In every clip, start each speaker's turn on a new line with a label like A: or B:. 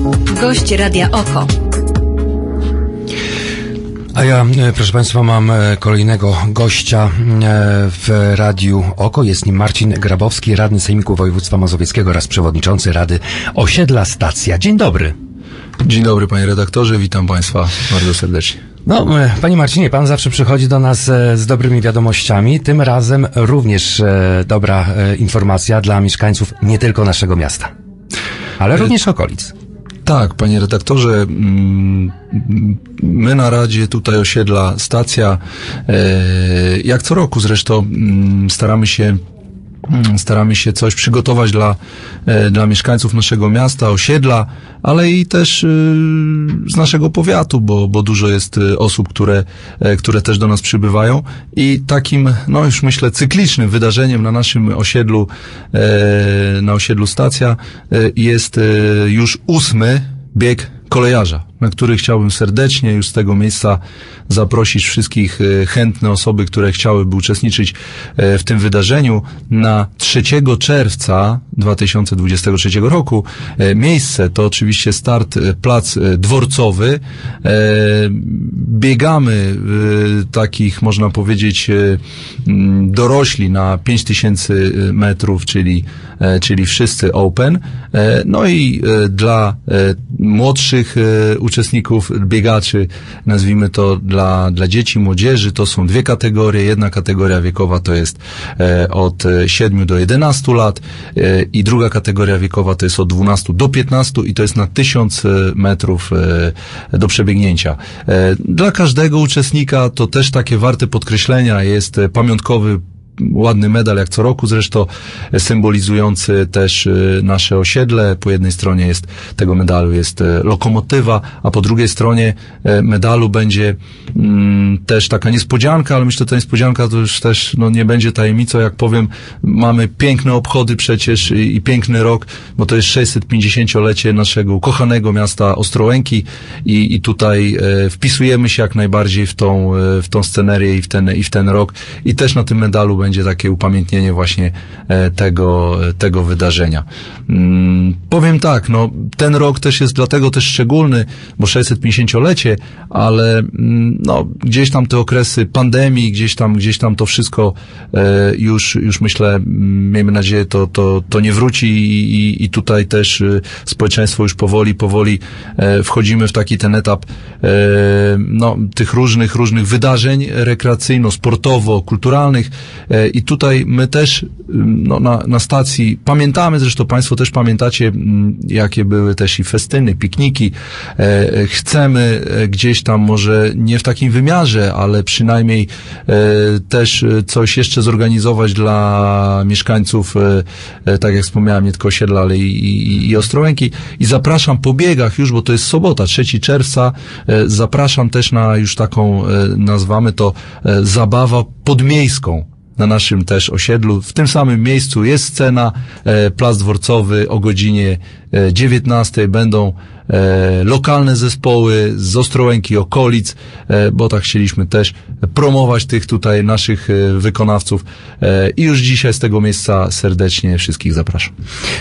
A: Gość Radia Oko.
B: A ja, proszę Państwa, mam kolejnego gościa w Radiu Oko. Jest nim Marcin Grabowski, radny Sejmiku Województwa Mazowieckiego oraz przewodniczący Rady Osiedla Stacja. Dzień dobry.
C: Dzień dobry, panie redaktorze, witam państwa bardzo serdecznie.
B: No, panie Marcinie, pan zawsze przychodzi do nas z dobrymi wiadomościami. Tym razem również dobra informacja dla mieszkańców nie tylko naszego miasta, ale również okolic.
C: Tak, panie redaktorze, my na Radzie tutaj Osiedla Stacja, jak co roku zresztą, staramy się coś przygotować dla mieszkańców naszego miasta, osiedla, ale i też z naszego powiatu, bo dużo jest osób, które też do nas przybywają i takim, no już myślę, cyklicznym wydarzeniem na naszym osiedlu, na osiedlu Stacja jest już 8. bieg kolejarza, na który chciałbym serdecznie już z tego miejsca zaprosić wszystkich chętne osoby, które chciałyby uczestniczyć w tym wydarzeniu. Na 3 czerwca 2023 roku miejsce to oczywiście start plac dworcowy. Biegamy takich, można powiedzieć, dorośli na 5000 metrów, czyli wszyscy open. No i dla młodszych uczestników, biegaczy, nazwijmy to dla dzieci, młodzieży, to są 2 kategorie. Jedna kategoria wiekowa to jest od 7 do 11 lat i druga kategoria wiekowa to jest od 12 do 15 i to jest na 1000 metrów do przebiegnięcia. Dla każdego uczestnika to też takie warte podkreślenia jest pamiątkowy ładny medal, jak co roku zresztą, symbolizujący też nasze osiedle. Po jednej stronie tego medalu jest lokomotywa, a po drugiej stronie medalu będzie też taka niespodzianka, ale myślę, że ta niespodzianka to już też nie będzie tajemnicą, jak powiem, mamy piękne obchody przecież i piękny rok, bo to jest 650-lecie naszego ukochanego miasta Ostrołęki i tutaj wpisujemy się jak najbardziej w tą scenerię i w ten rok i też na tym medalu będzie takie upamiętnienie właśnie tego wydarzenia. Powiem tak, ten rok też jest dlatego też szczególny, bo 650-lecie, ale gdzieś tam te okresy pandemii, gdzieś tam to wszystko już myślę, miejmy nadzieję, to nie wróci i tutaj też społeczeństwo już powoli wchodzimy w taki ten etap tych różnych wydarzeń rekreacyjno-sportowo-kulturalnych i tutaj my też na stacji pamiętamy, zresztą państwo też pamiętacie, jakie były też i festyny, pikniki. Chcemy gdzieś tam może nie w takim wymiarze, ale przynajmniej też coś jeszcze zorganizować dla mieszkańców, tak jak wspomniałem, nie tylko osiedla, ale i Ostrołęki. I zapraszam po biegach już, bo to jest sobota, 3 czerwca, zapraszam też na już taką, nazwamy to, zabawę podmiejską na naszym też osiedlu. W tym samym miejscu jest scena, plac dworcowy o godzinie 19 będą lokalne zespoły z Ostrołęki, okolic, bo tak chcieliśmy też promować tych tutaj naszych wykonawców i już dzisiaj z tego miejsca serdecznie wszystkich zapraszam.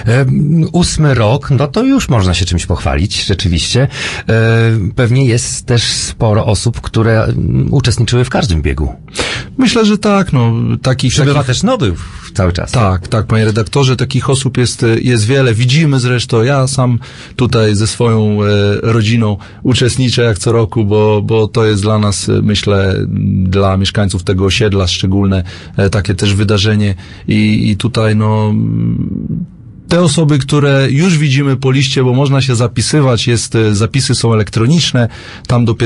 B: 8 rok, to już można się czymś pochwalić, rzeczywiście. Pewnie jest też sporo osób, które uczestniczyły w każdym biegu.
C: Myślę, że tak,
B: Przybywa też nowych cały czas.
C: Tak, panie redaktorze, takich osób jest wiele. Widzimy zresztą, ja sam tutaj ze swoją rodziną uczestniczę jak co roku, bo to jest dla nas, myślę, dla mieszkańców tego osiedla szczególne takie też wydarzenie i tutaj te osoby, które już widzimy po liście, bo można się zapisywać, zapisy są elektroniczne, tam do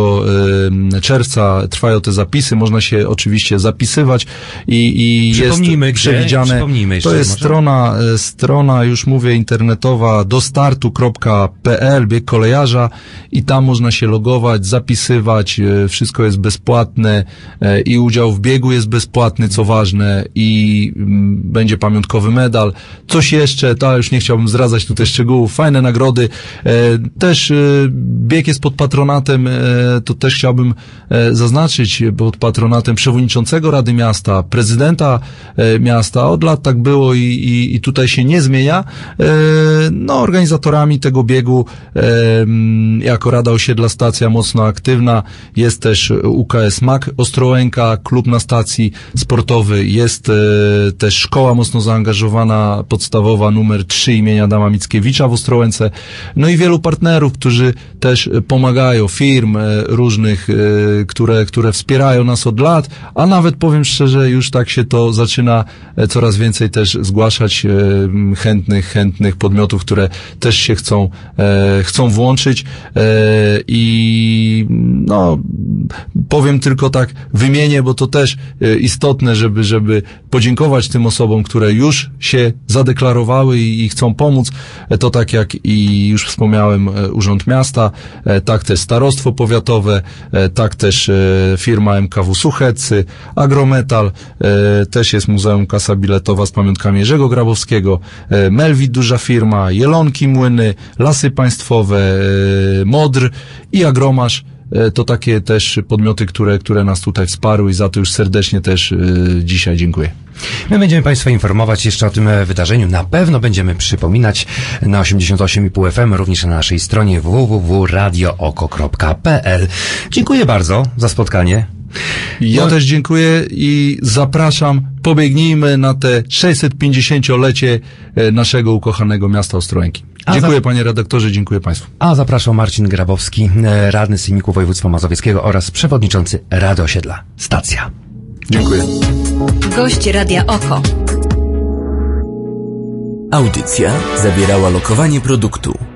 C: 1 czerwca trwają te zapisy, można się oczywiście zapisywać i jest przewidziane, to jest strona, już mówię, internetowa dostartu.pl, bieg kolejarza i tam można się logować, zapisywać, wszystko jest bezpłatne i udział w biegu jest bezpłatny, co ważne i będzie pamiątkowy medal. Coś jeszcze jeszcze, już nie chciałbym zdradzać tutaj szczegółów, fajne nagrody. Też bieg jest pod patronatem, to też chciałbym zaznaczyć, pod patronatem przewodniczącego Rady Miasta, prezydenta miasta. Od lat tak było i tutaj się nie zmienia. No, organizatorami tego biegu jako Rada Osiedla Stacja mocno aktywna. Jest też UKS MAK Ostrołęka, klub na stacji sportowy. Jest też szkoła mocno zaangażowana, podstawowa numer 3 imienia Adama Mickiewicza w Ostrołęce. No i wielu partnerów, którzy też pomagają, firm różnych, które wspierają nas od lat, a nawet powiem szczerze, już tak się to zaczyna coraz więcej też zgłaszać chętnych podmiotów, które też się chcą włączyć i no powiem tylko tak, wymienię, bo to też istotne, żeby podziękować tym osobom, które już się zadeklarowały i chcą pomóc. To tak jak i już wspomniałem Urząd Miasta, tak też Starostwo Powiatowe, tak też firma MKW Suchecy, Agrometal, też jest Muzeum Kasa Biletowa z pamiątkami Jerzego Grabowskiego, Melwit duża firma, Jelonki Młyny, Lasy Państwowe, Modr i Agromasz. To takie też podmioty, które nas tutaj wsparły i za to już serdecznie też dzisiaj dziękuję.
B: My będziemy Państwa informować jeszcze o tym wydarzeniu. Na pewno będziemy przypominać na 88,5 FM, również na naszej stronie www.radiooko.pl. Dziękuję bardzo za spotkanie.
C: Ja też dziękuję i zapraszam, pobiegnijmy na te 650-lecie naszego ukochanego miasta Ostrołęki. Dziękuję panie redaktorze, dziękuję Państwu.
B: A zapraszał Marcin Grabowski, radny Sejmiku Województwa Mazowieckiego oraz przewodniczący Rady Osiedla Stacja.
C: Dziękuję.
A: Gość Radia Oko.
D: Audycja zawierała lokowanie produktu.